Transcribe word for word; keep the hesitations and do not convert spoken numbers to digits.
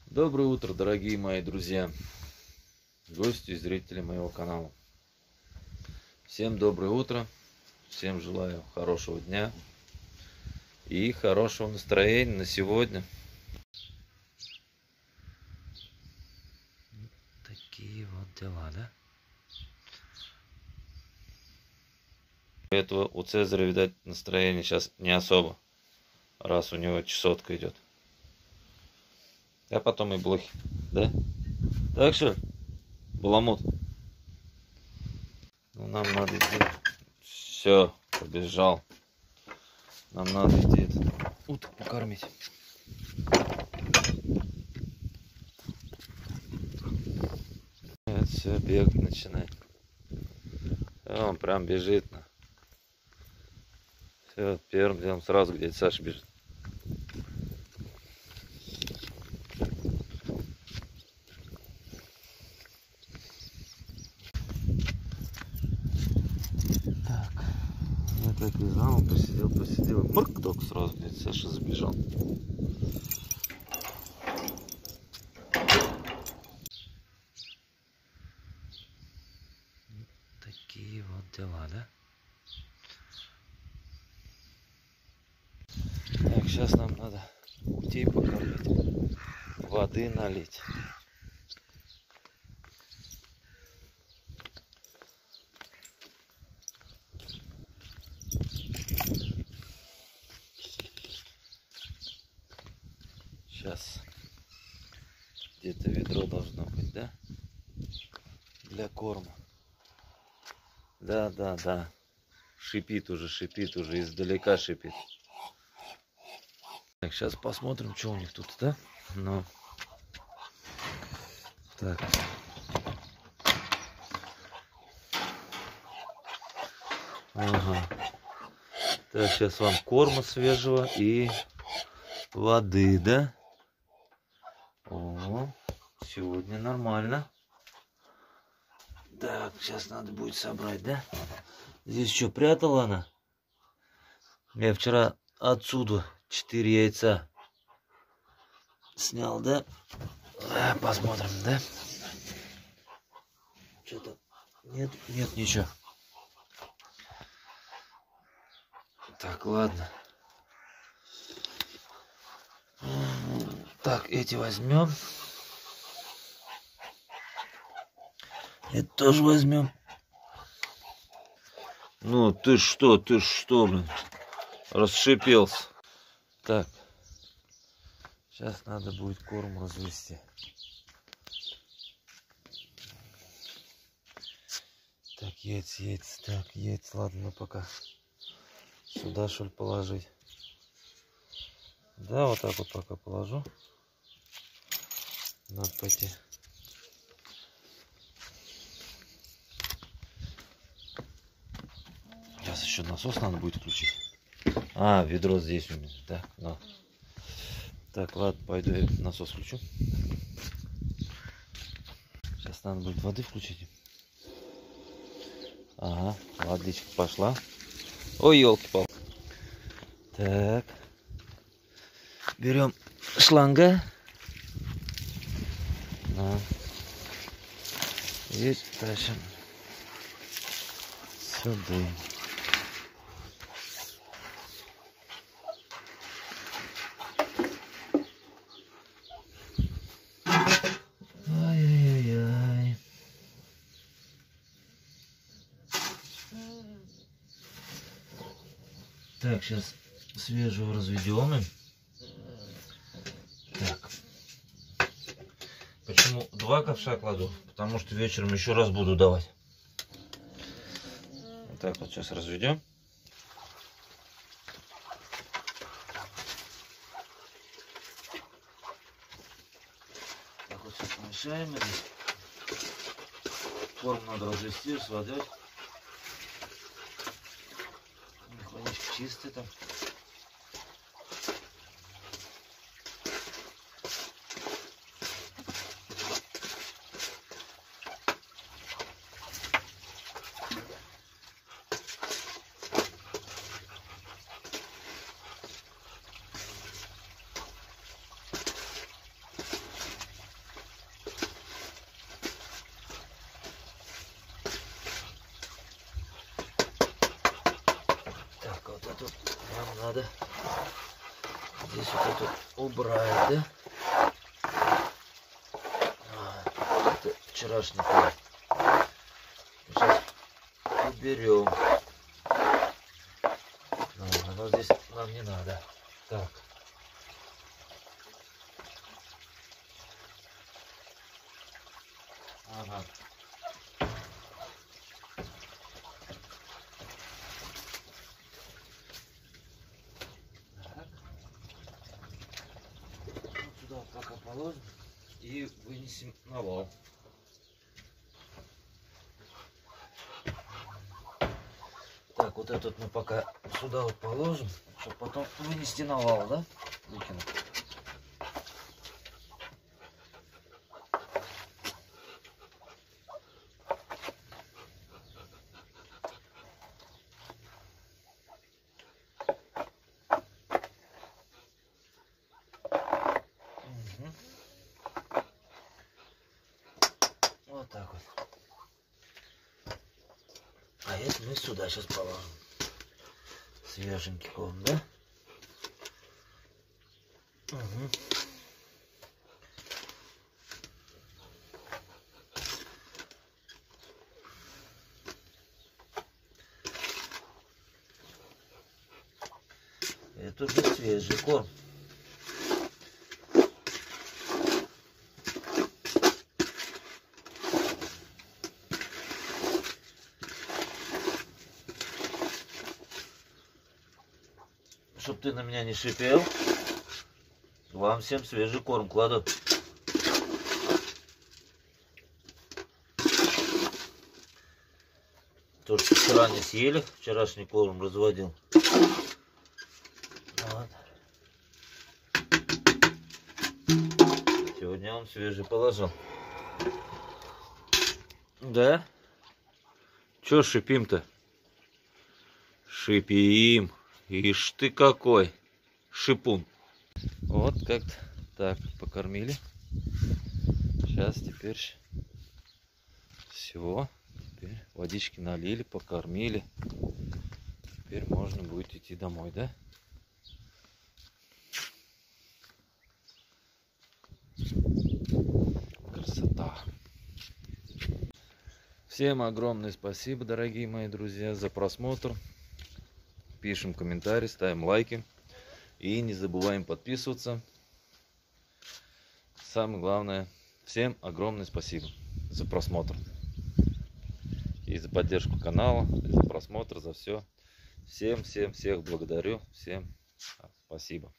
Доброе утро, дорогие мои друзья, гости и зрители моего канала. Всем доброе утро, всем желаю хорошего дня и хорошего настроения на сегодня. Такие вот дела, да? У этого у Цезаря, видать, настроение сейчас не особо, раз у него чесотка идет. А потом и блохи, да? Так что, баламут. Ну, нам надо идти. Все, побежал. Нам надо идти этот уток покормить. Это все, бегать начинает. Он прям бежит. Все, первым делом сразу где Саша бежит. Так, я так лежал, посидел, посидел. Мрк, только сразу где Саша забежал. Такие вот дела, да? Так, сейчас нам надо утей покормить, воды налить. Сейчас где-то ведро должно быть, да? Для корма. Да, да, да. Шипит уже, шипит уже, издалека шипит. Так, сейчас посмотрим, что у них тут, да? Ну, так. Ага. Так, сейчас вам корма свежего и воды, да? О, сегодня нормально. Так, сейчас надо будет собрать, да? Здесь что, прятала она? Я вчера отсюда четыре яйца снял, да? Посмотрим, да? Что-то нет, нет ничего. Так, ладно. Так, эти возьмем. Это тоже возьмем. Ну, ты что, ты что, блин, расшипелся. Так, сейчас надо будет корм развести. Так, яйца, яйца, так, яйца, ладно, ну пока сюда, что ли, положить. Да, вот так вот пока положу. Надо пойти. Сейчас еще насос надо будет включить. А, ведро здесь у меня. Так, ну. Так, ладно, пойду я насос включу. Сейчас надо будет воды включить. Ага, водичка пошла. Ой, елки-палки. Так. Берем шланга. На. И тащим сюда. Ай-яй-яй. Так, сейчас свежего разведем им. Так. Почему два ковша кладу? Потому что вечером еще раз буду давать. Вот так вот сейчас разведем. Так вот сейчас помешаем это. Корм надо развести с водой. Водичка чистая там. убрать, да? А, это вчерашний корм. Сейчас уберем. А, оно здесь нам не надо. Так. Ага. Так. Вот сюда пока положим и вынесем на вал. Так, вот этот мы пока сюда вот положим, чтобы потом вынести на вал, да? Выкинуть. Угу. Вот так вот. А это мы сюда сейчас положим. Свеженький корм, да? Угу. Это уже свежий корм. Чтоб ты на меня не шипел, вам всем свежий корм кладу. То, что вчера не съели, вчерашний корм разводил. Вот. Сегодня он свежий положил. Да? Чё шипим-то? Шипим. Ишь ты какой шипун. Вот как-то так покормили. Сейчас теперь все. Теперь водички налили, покормили. Теперь можно будет идти домой, да? Красота. Всем огромное спасибо, дорогие мои друзья, за просмотр. Пишем комментарии, ставим лайки. И не забываем подписываться. Самое главное, всем огромное спасибо за просмотр. И за поддержку канала, и за просмотр, за все. Всем, всем, всех благодарю. Всем спасибо.